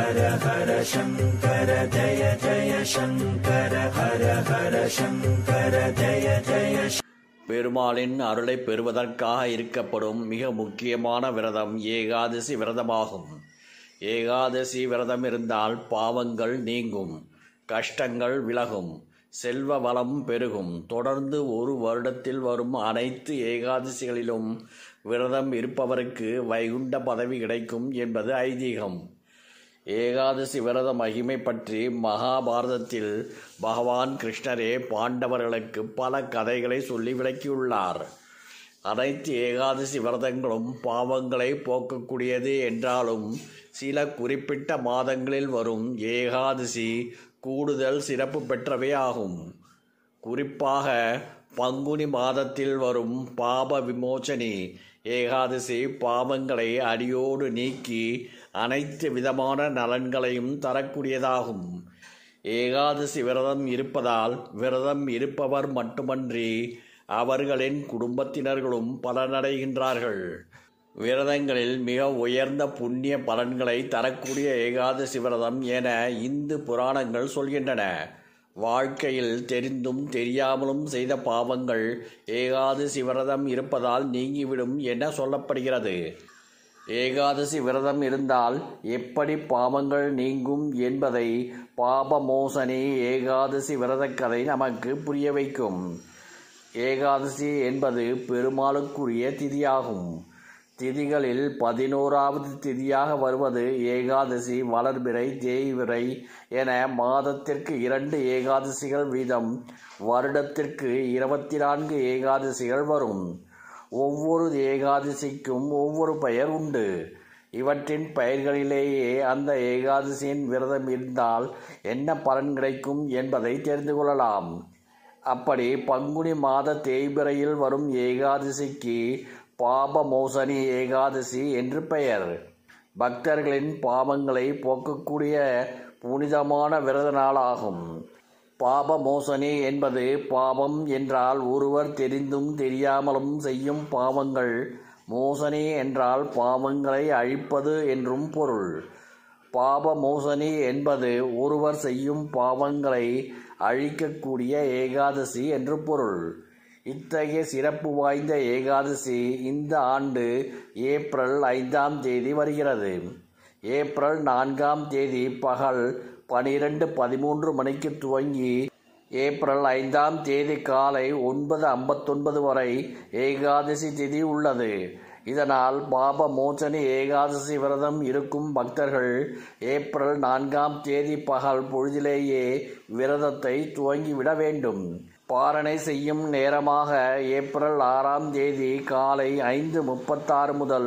ஹர ஹர சங்கர ஜய ஜய சங்கர ஹர ஹர சங்கர ஜய ஜய. பெருமாளின் அருளை பெறுவதற்காக இருக்கப்படும் மிக முக்கியமான விரதம் ஏகாதசி விரதமாகும். ஏகாதசி விரதம் இருந்தால் பாவங்கள் நீங்கும், கஷ்டங்கள் விலகும், செல்வ வளம் பெருகும். தொடர்ந்து ஒரு வருடத்தில் வரும் அனைத்து ஏகாதசிகளிலும் விரதம் இருப்பவருக்கு வைகுண்ட பதவி கிடைக்கும் என்பது ஐதீகம். ஏகாதசி விரத மகிமை பற்றி மகாபாரதத்தில் பகவான் கிருஷ்ணரே பாண்டவர்களுக்கு பல கதைகளை சொல்லி விளக்கியுள்ளார். அனைத்து ஏகாதசி விரதங்களும் பாவங்களை போக்கக்கூடியது என்றாலும் சில குறிப்பிட்ட மாதங்களில் வரும் ஏகாதசி கூடுதல் சிறப்பு பெற்றவை ஆகும். குறிப்பாக பங்குனி மாதத்தில் வரும் பாப விமோசனி ஏகாதசி பாவங்களை அடியோடு நீக்கி அனைத்து விதமான நலன்களையும் தரக்கூடியதாகும். ஏகாதசி விரதம் இருப்பதால் விரதம் இருப்பவர் மட்டுமன்றி அவர்களின் குடும்பத்தினர்களும் பலனடைகின்றார்கள். விரதங்களில் மிக உயர்ந்த புண்ணிய பலன்களை தரக்கூடிய ஏகாதசி விரதம் என இந்து புராணங்கள் சொல்கின்றன. வாழ்க்கையில் தெரிந்தும் தெரியாமலும் செய்த பாவங்கள் ஏகாதசி விரதம் இருப்பதால் நீங்கிவிடும் என சொல்லப்படுகிறது. ஏகாதசி விரதம் இருந்தால் எப்படி பாவங்கள் நீங்கும் என்பதை பாபமோசனி ஏகாதசி விரத கதை நமக்கு புரிய வைக்கும். ஏகாதசி என்பது பெருமாளுக்குரிய திதியாகும். திதிகளில் 11வது திதியாக வருவது ஏகாதசி, வளர்பிறை, தேய்பிறை என மாதத்திற்கு 2 ஏகாதசிகள் வீதம் வருடத்திற்கு 24 ஏகாதசிகள் வரும். ஒவ்வொரு ஏகாதசிக்கும் ஒவ்வொரு பெயர் உண்டு. இவற்றின் பெயர்களிலேயே அந்த ஏகாதசியின் விரதம் இருந்தால் என்ன பலன் கிடைக்கும் என்பதை தெரிந்து கொள்ளலாம். அப்படி பங்குனி மாத தேய்பிறையில் வரும் ஏகாதசிக்கு பாபமோசனி ஏகாதசி என்று பெயர். பக்தர்களின் பாவங்களை போக்கக்கூடிய புனிதமான விரத நாளாகும். பாபமோசனி என்பது பாவம் என்றால் ஒருவர் தெரிந்தும் தெரியாமலும் செய்யும் பாவங்கள், மோசனி என்றால் பாவங்களை அழிப்பது என்றும் பொருள். பாபமோசனி என்பது ஒருவர் செய்யும் பாவங்களை அழிக்கக்கூடிய ஏகாதசி என்று பொருள். இத்தகைய சிறப்பு வாய்ந்த ஏகாதசி இந்த ஆண்டு ஏப்ரல் 5ஆம் தேதி வருகிறது. ஏப்ரல் 4ஆம் தேதி பகல் 12:13 மணிக்கு துவங்கி ஏப்ரல் 5ஆம் தேதி காலை 9:59 வரை ஏகாதசி திதி உள்ளது. இதனால் பாபமோசனி ஏகாதசி விரதம் இருக்கும் பக்தர்கள் ஏப்ரல் 4ஆம் தேதி பகல் பொழுதிலேயே விரதத்தை துவங்கிவிட வேண்டும். பாரணை செய்யும் நேரமாக ஏப்ரல் 6ஆம் தேதி காலை 5:36 முதல்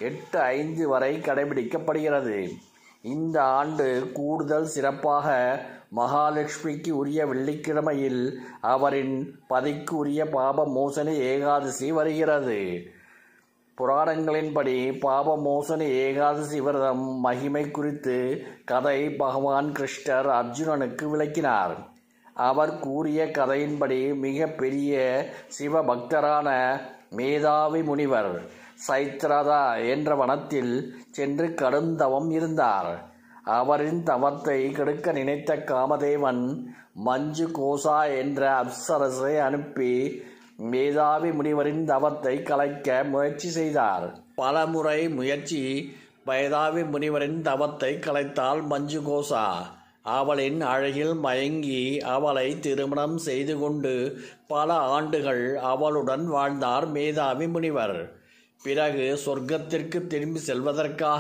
8:05 வரை கடைபிடிக்கப்படுகிறது. இந்த ஆண்டு கூடுதல் சிறப்பாக மகாலட்சுமிக்கு உரிய வெள்ளிக்கிழமையில் அவரின் பதிக்கு உரிய பாபமோசனி ஏகாதசி வருகிறது. புராணங்களின்படி பாபமோசனி ஏகாதசி விரதம் மகிமை குறித்து கதை பகவான் கிருஷ்ணர் அர்ஜுனனுக்கு விளக்கினார். அவர் கூறிய கதையின்படி மிக பெரிய சிவபக்தரான மேதாவி முனிவர் சைத்ரதா என்ற வனத்தில் சென்று கடும் தவம் இருந்தார். அவரின் தவத்தை கெடுக்க நினைத்த காமதேவன் மஞ்சு கோசா என்ற அப்சரசை அனுப்பி மேதாவி முனிவரின் தவத்தை கலைக்க முயற்சி செய்தார். பலமுறை முயற்சி மேதாவி முனிவரின் தவத்தை கலைத்தாள் மஞ்சு கோசா. அவளின் அழகில் மயங்கி அவளை திருமணம் செய்து கொண்டு பல ஆண்டுகள் அவளுடன் வாழ்ந்தார் மேதாவி முனிவர். பிறகு சொர்க்கத்திற்கு திரும்பி செல்வதற்காக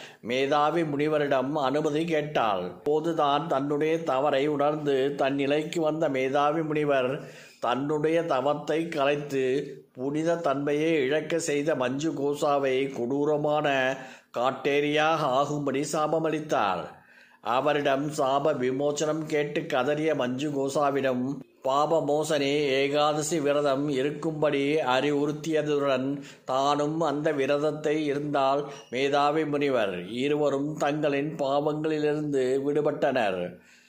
மேதாவி முனிவரிடம் அனுமதி கேட்டாள். போதுதான் தன்னுடைய தவறை உணர்ந்து தன் நிலைக்கு வந்த மேதாவி முனிவர் தன்னுடைய தவத்தை கலைத்து புனித தன்மையை இழக்க செய்த மஞ்சு கோசாவை கொடூரமான காட்டேரியாக ஆகும்படி சாபமளித்தார். அவரிடம் சாப விமோசனம் கேட்டு கதறிய மஞ்சு கோசாவிடம் பாபமோசனி ஏகாதசி விரதம் இருக்கும்படி அறிவுறுத்தியதுடன் தானும் அந்த விரதத்தை இருந்தால் மேதாவி முனிவர் இருவரும் தங்களின் பாவங்களிலிருந்து விடுபட்டனர்.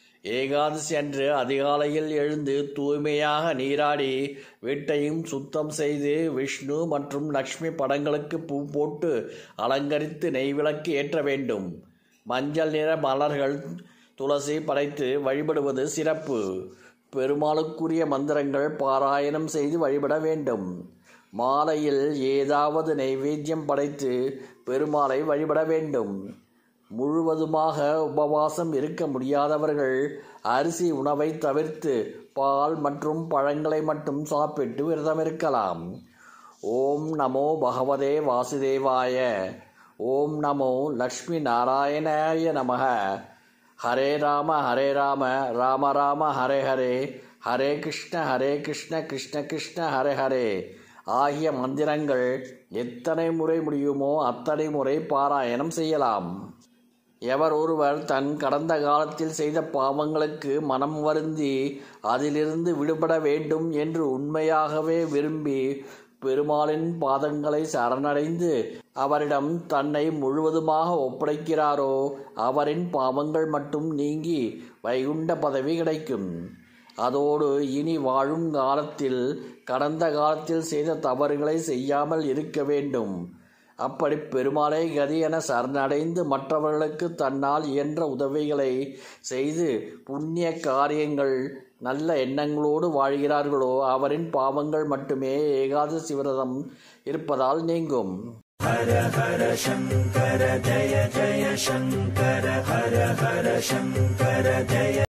ஏகாதசி அன்று அதிகாலையில் எழுந்து தூய்மையாக நீராடி வீட்டையும் சுத்தம் செய்து விஷ்ணு மற்றும் லக்ஷ்மி படங்களுக்கு பூ போட்டு அலங்கரித்து நெய்விளக்கு ஏற்ற வேண்டும். மஞ்சள் நிற மலர்கள் துளசி படைத்து வழிபடுவது சிறப்பு. பெருமாளுக்குரிய மந்திரங்கள் பாராயணம் செய்து வழிபட வேண்டும். மாலையில் ஏதாவது நைவேத்தியம் படைத்து பெருமாளை வழிபட வேண்டும். முழுவதுமாக உபவாசம் இருக்க முடியாதவர்கள் அரிசி உணவை தவிர்த்து பால் மற்றும் பழங்களை மட்டும் சாப்பிட்டு விரதம் இருக்கலாம். ஓம் நமோ பகவதே வாசுதேவாய. ஓம் நமோ லக்ஷ்மி நாராயணாய நமக. ஹரே ராம ராம ராம ஹரே ஹரே, ஹரே கிருஷ்ண கிருஷ்ண கிருஷ்ண ஹரே ஹரே ஆகிய மந்திரங்கள் எத்தனை முறை முடியுமோ அத்தனை முறை பாராயணம் செய்யலாம். எவர் ஒருவர் தன் கடந்த காலத்தில் செய்த பாவங்களுக்கு மனம் வருந்தி அதிலிருந்து விடுபட வேண்டும் என்று உண்மையாகவே விரும்பி பெருமாளின் பாதங்களை சரணடைந்து அவரிடம் தன்னை முழுவதுமாக ஒப்படைக்கிறாரோ அவரின் பாவங்கள் மட்டும் நீங்கி வைகுண்ட பதவி கிடைக்கும். அதோடு இனி வாழும் காலத்தில் கடந்த காலத்தில் செய்த தவறுகளை செய்யாமல் இருக்க வேண்டும். அப்படி பெருமாளை கதி என சரணடைந்து மற்றவர்களுக்கு தன்னால் இயன்ற உதவிகளை செய்து புண்ணிய காரியங்கள் நல்ல எண்ணங்களோடு வாழ்கிறார்களோ அவரின் பாவங்கள் மட்டுமே ஏகாதசி விரதம் இருப்பதால் நீங்கும். ஹர ஹர சங்கர ஜய ஜய சங்கர ஹர ஹர சங்கர ஜய